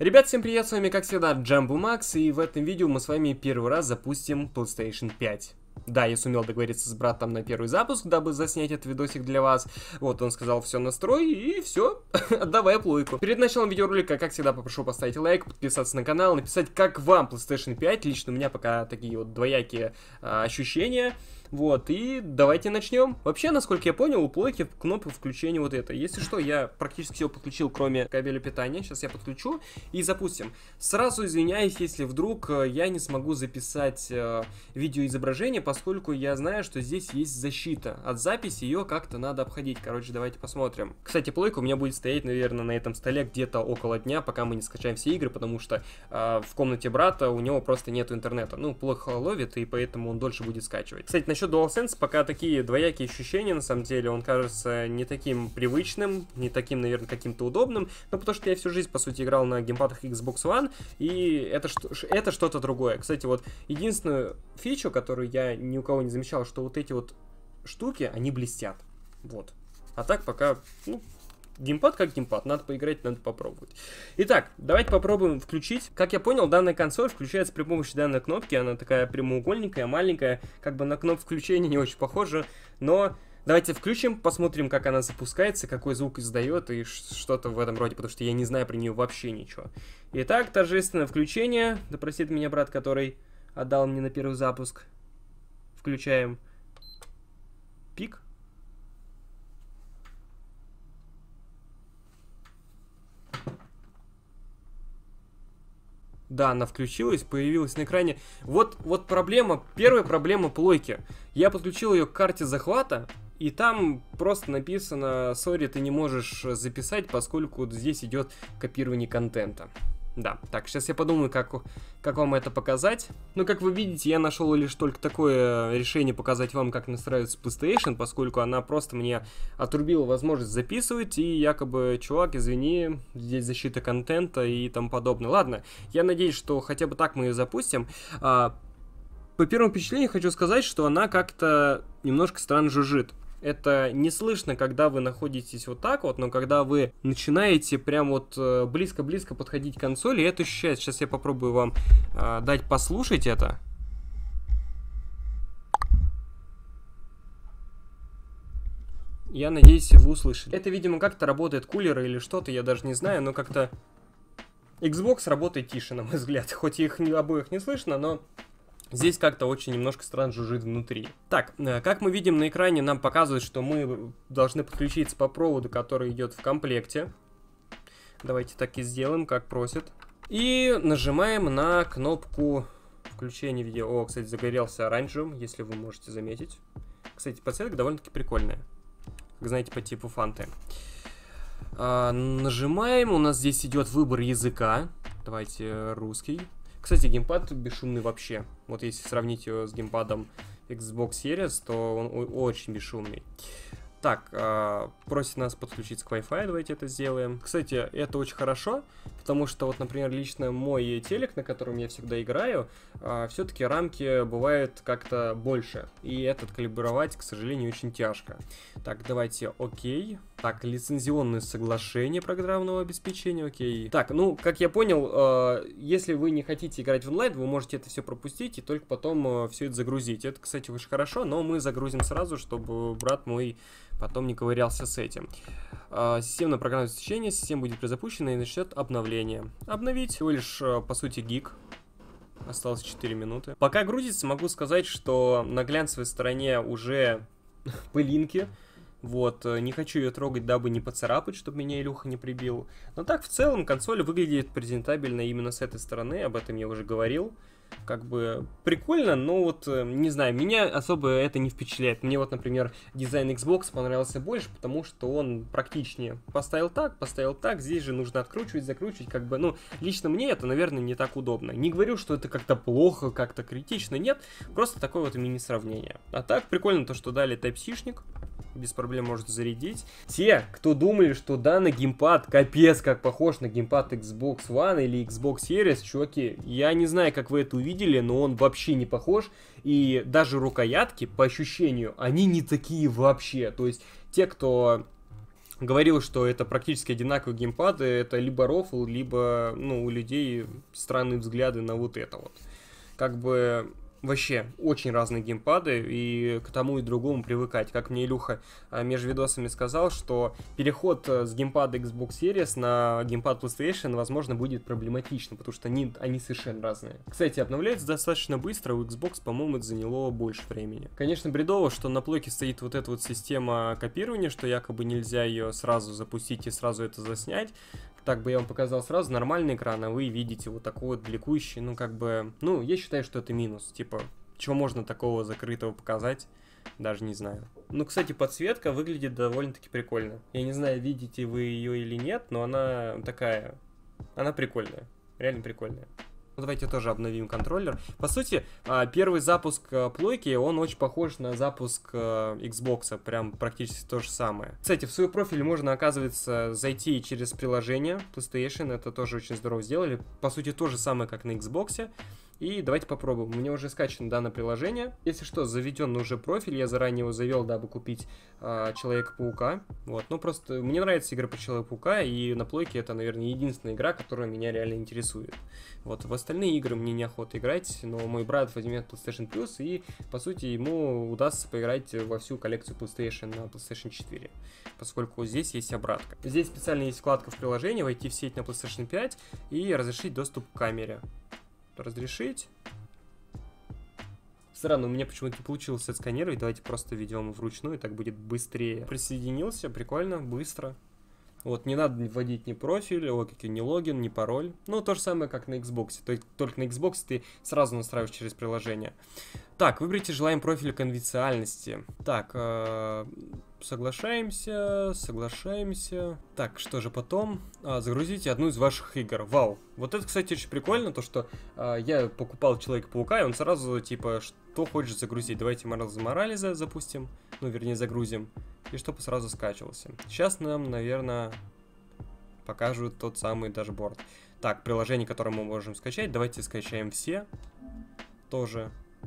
Ребят, всем привет, с вами как всегда Джамбо Макс, и в этом видео мы с вами первый раз запустим PlayStation 5. Да, я сумел договориться с братом на первый запуск, дабы заснять этот видосик для вас. Вот, он сказал, все, настрой, и все, отдавай плойку. Перед началом видеоролика, как всегда, попрошу поставить лайк, подписаться на канал, написать, как вам PlayStation 5. Лично у меня пока такие вот двоякие ощущения. Вот, и давайте начнем. Вообще, насколько я понял, у плойки кнопка включения вот эта. Если что, я практически все подключил, кроме кабеля питания. Сейчас я подключу и запустим. Сразу извиняюсь, если вдруг я не смогу записать видеоизображение, поскольку я знаю, что здесь есть защита от записи, ее как-то надо обходить. Короче, давайте посмотрим. Кстати, плойка у меня будет стоять, наверное, на этом столе где-то около дня, пока мы не скачаем все игры, потому что в комнате брата у него просто нет интернета. Ну, плохо ловит, и поэтому он дольше будет скачивать. Кстати, насчет DualSense пока такие двоякие ощущения, на самом деле. Он кажется не таким привычным, не таким, наверное, каким-то удобным, но потому что я всю жизнь, по сути, играл на геймпадах Xbox One, и это что-то другое. Кстати, вот единственную фичу, которую я ни у кого не замечал, что вот эти вот штуки, они блестят. Вот. А так пока, ну, геймпад как геймпад, надо поиграть, надо попробовать. Итак, давайте попробуем включить. Как я понял, данная консоль включается при помощи данной кнопки. Она такая прямоугольненькая, маленькая, как бы на кнопку включения не очень похожа. Но давайте включим, посмотрим, как она запускается, какой звук издает и что-то в этом роде, потому что я не знаю про нее вообще ничего. Итак, торжественное включение. Да простит меня брат, который отдал мне на первый запуск. Включаем. Пик. Да, она включилась, появилась на экране. Вот проблема, первая проблема плойки. Я подключил ее к карте захвата, и там просто написано: «Сори, ты не можешь записать, поскольку здесь идет копирование контента». Да, так, сейчас я подумаю, как вам это показать. Ну, как вы видите, я нашел лишь только такое решение показать вам, как настраивается PlayStation, поскольку она просто мне отрубила возможность записывать, и якобы, чувак, извини, здесь защита контента и тому подобное. Ладно, я надеюсь, что хотя бы так мы ее запустим. По первому впечатлению хочу сказать, что она как-то немножко странно жужжит. Это не слышно, когда вы находитесь вот так вот, но когда вы начинаете прям вот близко-близко подходить к консоли, это ощущается. Сейчас я попробую вам дать послушать это. Я надеюсь, вы услышали. Это, видимо, как-то работает кулер или что-то, я даже не знаю, но как-то Xbox работает тише, на мой взгляд. Хоть их обоих не слышно, но здесь как-то очень немножко странно жужжит внутри. Так, как мы видим на экране, нам показывает, что мы должны подключиться по проводу, который идет в комплекте. Давайте так и сделаем, как просит. И нажимаем на кнопку включения видео. О, кстати, загорелся оранжевым, если вы можете заметить. Кстати, подсветка довольно-таки прикольная. Как знаете, по типу фанты. Нажимаем, у нас здесь идет выбор языка. Давайте русский. Кстати, геймпад бесшумный вообще. Вот если сравнить его с геймпадом Xbox Series, то он очень бесшумный. Так, просит нас подключиться к Wi-Fi, давайте это сделаем. Кстати, это очень хорошо, потому что вот, например, лично мой телек, на котором я всегда играю, все-таки рамки бывают как-то больше. И этот калибровать, к сожалению, очень тяжко. Так, давайте окей. Так, лицензионное соглашение программного обеспечения, окей. Так, ну, как я понял, если вы не хотите играть в онлайн, вы можете это все пропустить и только потом все это загрузить. Это, кстати, очень хорошо, но мы загрузим сразу, чтобы брат мой потом не ковырялся с этим. Системное программное обеспечение, система будет перезапущена и начнет обновление. Обновить всего лишь, по сути, гиг. Осталось 4 минуты. Пока грузится, могу сказать, что на глянцевой стороне уже пылинки. Вот, не хочу ее трогать, дабы не поцарапать, чтобы меня Илюха не прибил. Но так, в целом, консоль выглядит презентабельно именно с этой стороны, об этом я уже говорил. Как бы прикольно, но вот, не знаю, меня особо это не впечатляет. Мне вот, например, дизайн Xbox понравился больше, потому что он практичнее. Поставил так, здесь же нужно откручивать, закручивать, как бы, ну, лично мне это, наверное, не так удобно. Не говорю, что это как-то плохо, как-то критично, нет, просто такое вот мини-сравнение. А так, прикольно то, что дали Type-C-шник. Без проблем можете зарядить. Те, кто думали, что данный геймпад капец как похож на геймпад Xbox One или Xbox Series, чуваки, я не знаю, как вы это увидели, но он вообще не похож. И даже рукоятки, по ощущению, они не такие вообще. То есть, те, кто говорил, что это практически одинаковые геймпады, это либо рофл, либо, ну, у людей странные взгляды на вот это вот. Как бы вообще очень разные геймпады, и к тому и другому привыкать. Как мне Илюха между видосами сказал, что переход с геймпада Xbox Series на геймпад PlayStation, возможно, будет проблематично, потому что они совершенно разные. Кстати, обновляется достаточно быстро, у Xbox, по-моему, это заняло больше времени. Конечно, бредово, что на плойке стоит вот эта вот система копирования, что якобы нельзя ее сразу запустить и сразу это заснять. Так бы я вам показал сразу нормальный экран, а вы видите вот такой вот бликующий, ну как бы, ну я считаю, что это минус, типа, чего можно такого закрытого показать, даже не знаю. Ну, кстати, подсветка выглядит довольно-таки прикольно. Я не знаю, видите вы ее или нет, но она такая, она прикольная, реально прикольная. Ну, давайте тоже обновим контроллер. По сути, первый запуск плойки, он очень похож на запуск Xbox, прям практически то же самое. Кстати, в свой профиль можно, оказывается, зайти через приложение PlayStation, это тоже очень здорово сделали. По сути, то же самое, как на Xbox. И давайте попробуем. У меня уже скачано данное приложение. Если что, заведен уже профиль. Я заранее его завел, дабы купить Человека-паука. Вот. Ну, просто мне нравятся игры по Человеку-паука. И на плойке это, наверное, единственная игра, которая меня реально интересует. Вот. В остальные игры мне неохота играть. Но мой брат возьмет PlayStation Plus. И, по сути, ему удастся поиграть во всю коллекцию PlayStation на PlayStation 4. Поскольку здесь есть обратка. Здесь специально есть вкладка в приложении. Войти в сеть на PlayStation 5 и разрешить доступ к камере. Разрешить. Странно, у меня почему-то не получилось отсканировать. Давайте просто введем вручную, так будет быстрее. Присоединился, прикольно, быстро. Вот, не надо вводить ни профиль, ни логин, ни пароль. Ну, то же самое, как на Xbox. То есть, только на Xbox ты сразу настраиваешь через приложение. Так, выберите желаемый профиль конфиденциальности. Так, соглашаемся. Так, что же потом? Загрузите одну из ваших игр. Вау. Вот это, кстати, очень прикольно, то, что я покупал Человека-паука, и он сразу, типа, что хочешь загрузить. Давайте Майлза Моралеса запустим. Ну, вернее, загрузим. И чтобы сразу скачивался. Сейчас нам, наверное, покажут тот самый дашборд. Так, приложение, которое мы можем скачать. Давайте скачаем все. Тоже.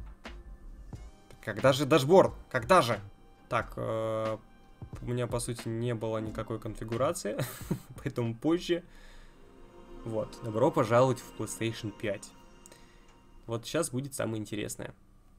Когда же дашборд? Когда же? Так, у меня, по сути, не было никакой конфигурации. Поэтому позже. Вот. Добро пожаловать в PlayStation 5. Вот сейчас будет самое интересное.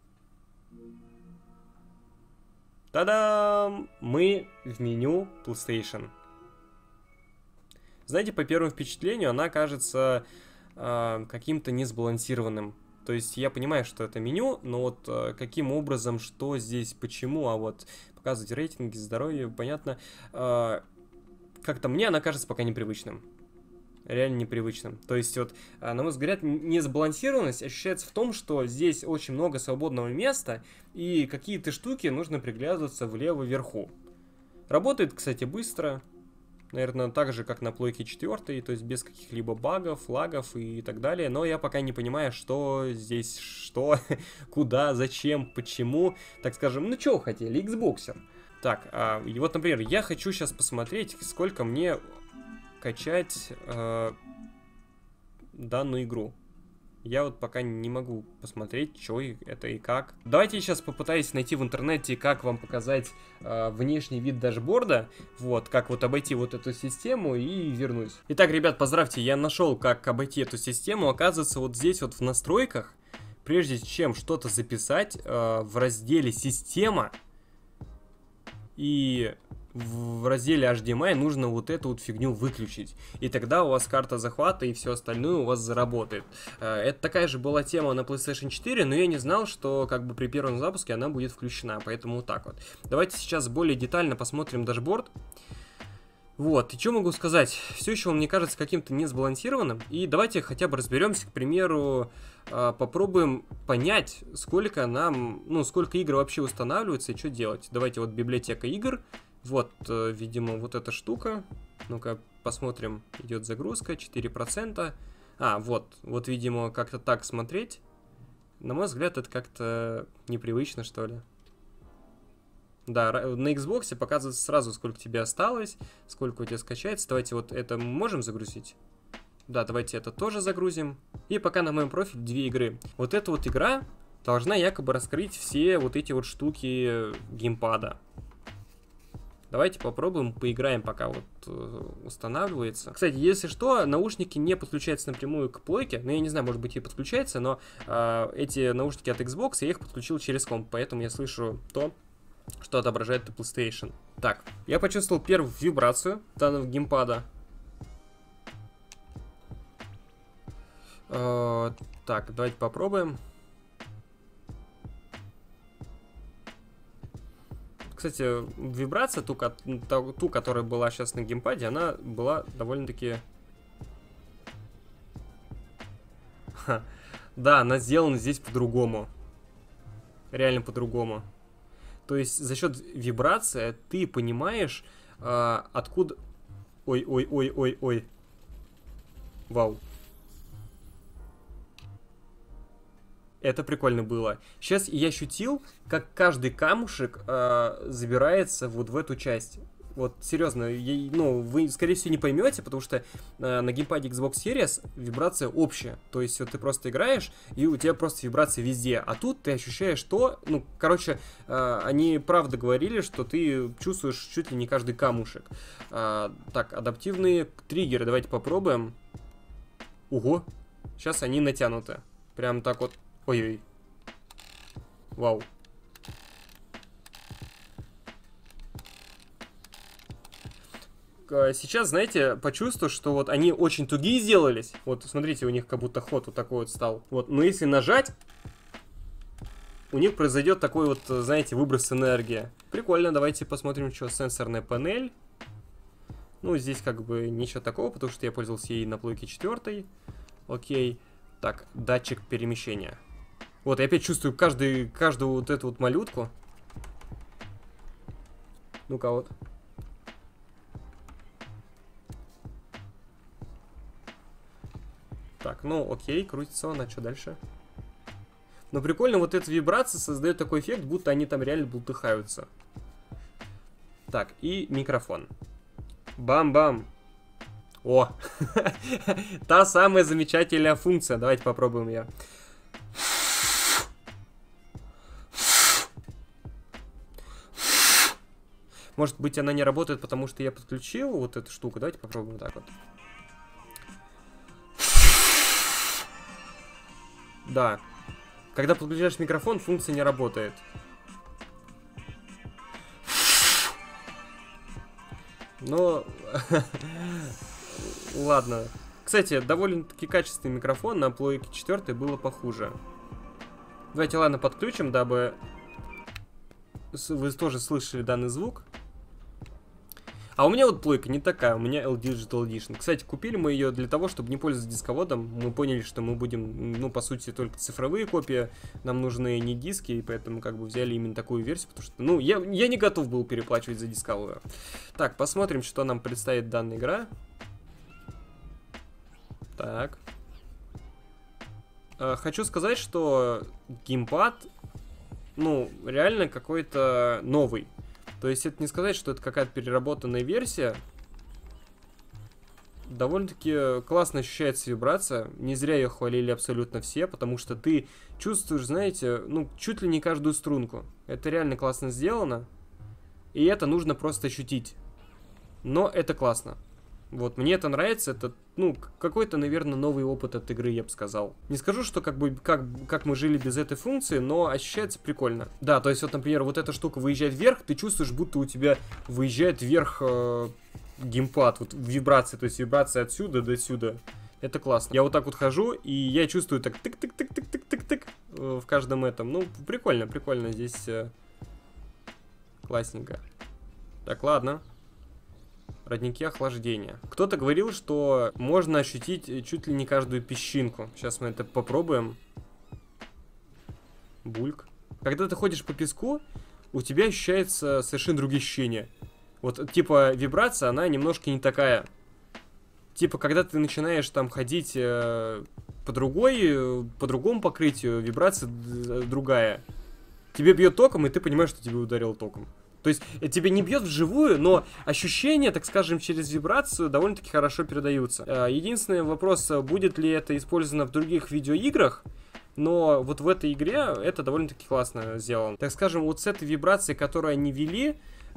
Та-дам! Мы в меню PlayStation. Знаете, по первому впечатлению она кажется каким-то несбалансированным. То есть я понимаю, что это меню, но вот каким образом, что здесь, почему, а вот показывать рейтинги, здоровье, понятно. Как-то мне она кажется пока непривычным. Реально непривычным. То есть вот, на мой взгляд, несбалансированность ощущается в том, что здесь очень много свободного места, и какие-то штуки нужно приглядываться влево вверху. Работает, кстати, быстро. Наверное, так же, как на плойке 4, то есть без каких-либо багов, лагов и так далее. Но я пока не понимаю, что здесь, что, куда, зачем, почему. Так скажем, ну что хотели, Xboxer. Так, и вот, например, я хочу сейчас посмотреть, сколько мне качать данную игру. Я вот пока не могу посмотреть, что это и как. Давайте я сейчас попытаюсь найти в интернете, как вам показать внешний вид дашборда. Вот, как вот обойти вот эту систему и вернусь. Итак, ребят, поздравьте, я нашел, как обойти эту систему. Оказывается, вот здесь вот в настройках, прежде чем что-то записать, в разделе «Система» и в разделе HDMI нужно вот эту вот фигню выключить. И тогда у вас карта захвата и все остальное у вас заработает. Это такая же была тема на PlayStation 4, но я не знал, что как бы при первом запуске она будет включена. Поэтому вот так вот. Давайте сейчас более детально посмотрим дашборд. Вот, и что могу сказать? Все еще он мне кажется каким-то несбалансированным. И давайте хотя бы разберемся, к примеру, попробуем понять, сколько нам, ну, сколько игр вообще устанавливается и что делать. Давайте вот библиотека игр. Вот, видимо, вот эта штука. Ну-ка, посмотрим. Идет загрузка, 4%. Вот, видимо, как-то так смотреть. На мой взгляд, это как-то непривычно, что ли. Да, на Xbox показывается сразу, сколько тебе осталось, сколько у тебя скачается. Давайте вот это можем загрузить? Да, давайте это тоже загрузим. И пока на моем профиле 2 игры. Вот эта вот игра должна якобы раскрыть все вот эти вот штуки геймпада. Давайте попробуем, поиграем, пока вот устанавливается. Кстати, если что, наушники не подключаются напрямую к плойке. Ну, я не знаю, может быть и подключается, но эти наушники от Xbox, я их подключил через комп, поэтому я слышу то, что отображает PlayStation. Так, я почувствовал первую вибрацию данного геймпада. Так, давайте попробуем. Кстати, вибрация, ту, которая была сейчас на геймпаде, она была довольно-таки... Да, она сделана здесь по-другому. Реально по-другому. То есть за счет вибрации ты понимаешь, откуда... Ой-ой-ой-ой-ой. Вау. Это прикольно было. Сейчас я ощутил, как каждый камушек забирается вот в эту часть. Вот, серьезно, ну, вы, скорее всего, не поймете, потому что на геймпаде Xbox Series вибрация общая. То есть, вот ты просто играешь, и у тебя просто вибрация везде. А тут ты ощущаешь то, ну, короче, они правда говорили, что ты чувствуешь чуть ли не каждый камушек. Так, адаптивные триггеры, давайте попробуем. Ого, сейчас они натянуты. Прям так вот. Ой-ой. Вау. Сейчас, знаете, почувствую, что вот они очень тугие сделались. Вот, смотрите, у них как будто ход вот такой вот стал. Вот, но если нажать, у них произойдет такой вот, знаете, выброс энергии. Прикольно, давайте посмотрим, что сенсорная панель. Ну, здесь как бы ничего такого, потому что я пользовался ей на плойке 4. Окей. Так, датчик перемещения. Вот, я опять чувствую каждую вот эту вот малютку. Ну-ка вот. Так, ну окей, крутится он, а что дальше? Но прикольно, вот эта вибрация создает такой эффект, будто они там реально бултыхаются. Так, и микрофон. Бам-бам. О, та самая замечательная функция. Давайте попробуем ее. Может быть, она не работает, потому что я подключил вот эту штуку. Давайте попробуем так вот. Да. Когда подключаешь микрофон, функция не работает. Но... Ладно. Кстати, довольно-таки качественный микрофон на плойке 4 было похуже. Давайте, ладно, подключим, дабы вы тоже слышали данный звук. А у меня вот плойка не такая, у меня LG Digital Edition. Кстати, купили мы ее для того, чтобы не пользоваться дисководом. Мы поняли, что мы будем, ну, по сути, только цифровые копии. Нам нужны не диски, и поэтому как бы взяли именно такую версию, потому что, ну, я не готов был переплачивать за дисковую. Так, посмотрим, что нам предстоит данная игра. Так. Хочу сказать, что геймпад, ну, реально какой-то новый. То есть это не сказать, что это какая-то переработанная версия. Довольно-таки классно ощущается вибрация. Не зря ее хвалили абсолютно все, потому что ты чувствуешь, знаете, ну, чуть ли не каждую струнку. Это реально классно сделано. И это нужно просто ощутить. Но это классно. Вот, мне это нравится, это, ну, какой-то, наверное, новый опыт от игры, я бы сказал. Не скажу, что как мы жили без этой функции, но ощущается прикольно. Да, то есть, вот, например, вот эта штука выезжает вверх, ты чувствуешь, будто у тебя выезжает вверх геймпад, вот вибрация, то есть вибрация отсюда до сюда. Это классно. Я вот так вот хожу, и я чувствую так тык-тык-тык-тык-тык-тык в каждом этом. Ну, прикольно, прикольно, здесь классненько. Так, ладно. Родники охлаждения. Кто-то говорил, что можно ощутить чуть ли не каждую песчинку. Сейчас мы это попробуем. Бульк. Когда ты ходишь по песку, у тебя ощущается совершенно другие ощущения. Вот, типа, вибрация, она немножко не такая. Типа, когда ты начинаешь там ходить по другому покрытию, вибрация другая. Тебе бьет током, и ты понимаешь, что тебе ударил током. То есть, тебе не бьет вживую, но ощущения, так скажем, через вибрацию довольно-таки хорошо передаются. Единственный вопрос, будет ли это использовано в других видеоиграх, но вот в этой игре это довольно-таки классно сделано. Так скажем, вот с этой вибрацией, которую они ввели,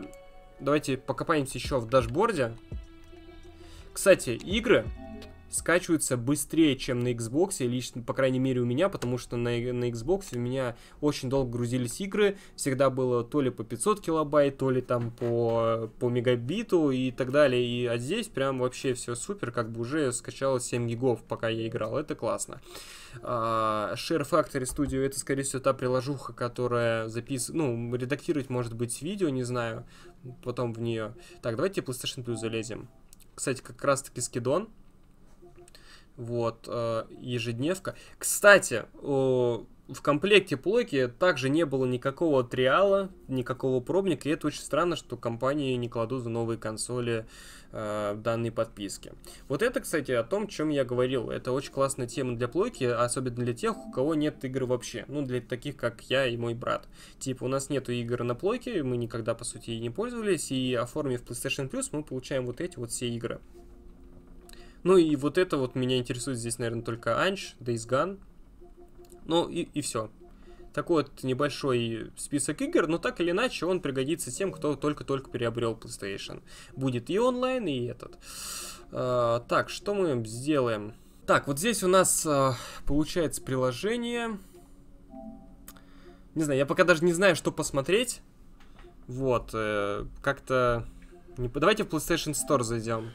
Давайте покопаемся еще в дашборде. Кстати, игры скачиваются быстрее, чем на Xbox, лично, по крайней мере, у меня, потому что на Xbox у меня очень долго грузились игры, всегда было то ли по 500 килобайт, то ли там по мегабиту и так далее, а здесь прям вообще все супер, как бы уже скачалось 7 гигов, пока я играл, это классно. Share Factory Studio — это, скорее всего, та приложуха, которая редактировать, может быть, видео, не знаю, потом в нее. Так, давайте PlayStation Plus залезем. Кстати, как раз-таки скидон. Вот, ежедневка. Кстати, в комплекте плойки также не было никакого триала, никакого пробника, и это очень странно, что компании не кладут в новые консоли данные подписки. Вот это, кстати, о том, о чем я говорил. Это очень классная тема для плойки, особенно для тех, у кого нет игр вообще. Ну, для таких, как я и мой брат. Типа, у нас нету игр на плойке, мы никогда, по сути, и не пользовались, и оформив PlayStation Plus, мы получаем вот эти вот все игры. Ну и вот это вот меня интересует здесь, наверное, только Anch, Days Gone. Ну и все. Такой вот небольшой список игр, но так или иначе он пригодится тем, кто только-только приобрел PlayStation. Будет и онлайн, и этот. Так, что мы сделаем? Так, вот здесь у нас получается приложение. Не знаю, я пока даже не знаю, что посмотреть. Вот, как-то... Давайте в PlayStation Store зайдем.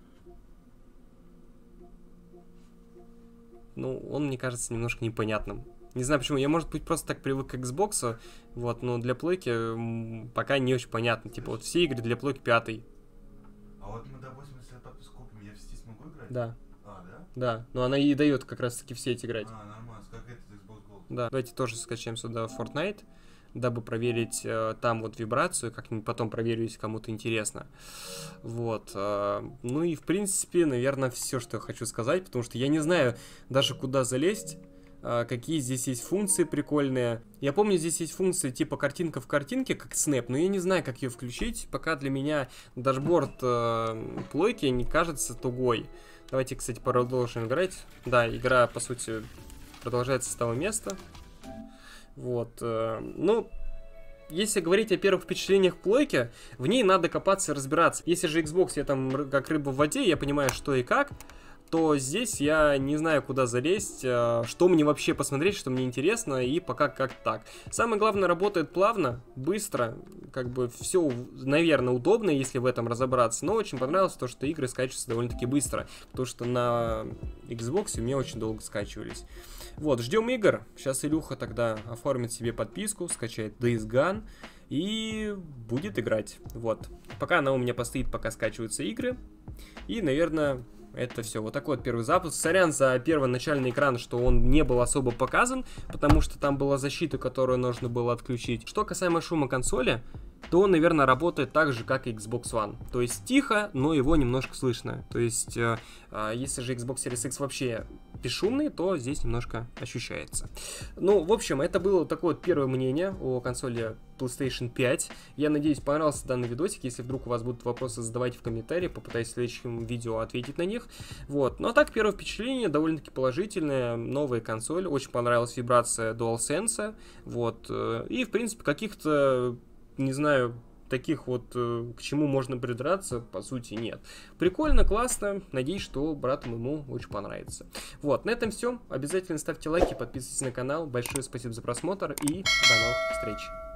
Ну, он, мне кажется, немножко непонятным. Не знаю почему, я, может быть, просто так привык к Xbox, вот, но для плойки пока не очень понятно. Типа, вот все игры для плойки 5. А вот мы, допустим, если я подписку купим, я в Steam смогу играть? Да. А, да? Да, но она и дает как раз-таки все эти играть. А, нормально, как этот Xbox Gold. Да, давайте тоже скачаем сюда Fortnite, дабы проверить там вот вибрацию, как-нибудь потом проверю, если кому-то интересно. Вот. Ну и, в принципе, наверное, все, что я хочу сказать, потому что я не знаю даже, куда залезть, какие здесь есть функции прикольные. Я помню, здесь есть функция типа картинка в картинке, как Snap, но я не знаю, как ее включить. Пока для меня дашборд плойки не кажется тугой. Давайте, кстати, продолжим играть. Да, игра, по сути, продолжается с того места. Вот, ну, если говорить о первых впечатлениях плойки, в ней надо копаться и разбираться. Если же Xbox я там как рыба в воде, я понимаю, что и как, то здесь я не знаю, куда залезть, что мне вообще посмотреть, что мне интересно, и пока как так. Самое главное, работает плавно, быстро, как бы все, наверное, удобно, если в этом разобраться, но очень понравилось то, что игры скачиваются довольно-таки быстро, потому что на Xbox у меня очень долго скачивались. Вот, ждем игр. Сейчас Илюха тогда оформит себе подписку, скачает Days Gone и будет играть. Вот. Пока она у меня постоит, пока скачиваются игры. И, наверное, это все. Вот такой вот первый запуск. Сорян за первоначальный экран, что он не был особо показан, потому что там была защита, которую нужно было отключить. Что касаемо шума консоли, то он, наверное, работает так же, как и Xbox One. То есть тихо, но его немножко слышно. То есть, если же Xbox Series X вообще бесшумный, то здесь немножко ощущается. Ну, в общем, это было такое вот первое мнение о консоли PlayStation 5. Я надеюсь, понравился данный видосик. Если вдруг у вас будут вопросы, задавайте в комментарии, попытаюсь в следующем видео ответить на них. Вот. Ну, а так, первое впечатление довольно-таки положительное. Новая консоль. Очень понравилась вибрация DualSense. Вот. И, в принципе, каких-то, не знаю, таких вот, к чему можно придраться, по сути, нет. Прикольно, классно. Надеюсь, что брату моему очень понравится. Вот, на этом все. Обязательно ставьте лайки, подписывайтесь на канал. Большое спасибо за просмотр и до новых встреч.